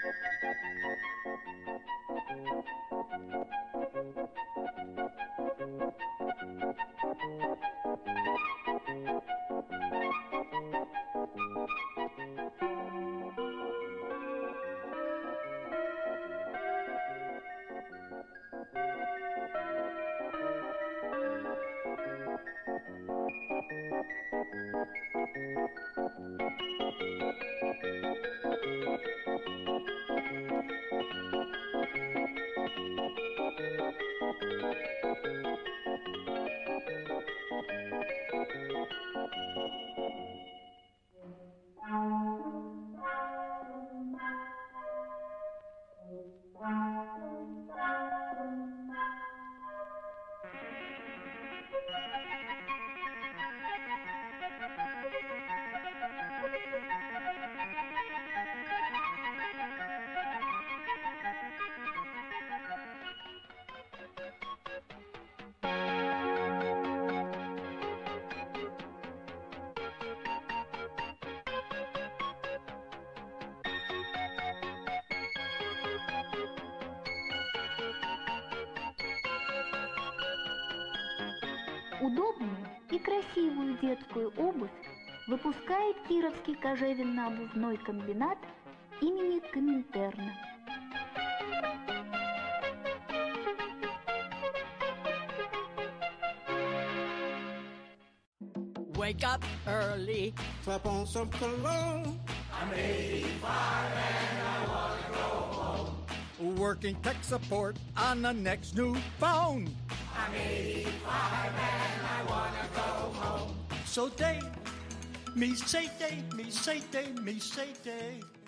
Удобную и красивую детскую обувь выпускает Кировский кожевенно-обувной комбинат имени Коминтерна. Wake up early, clap on some cologne. I'm 85 and I wanna go home. Working tech support on the next new phone. I'm 85 and I wanna go home. So day, me say day, me say day, me say day.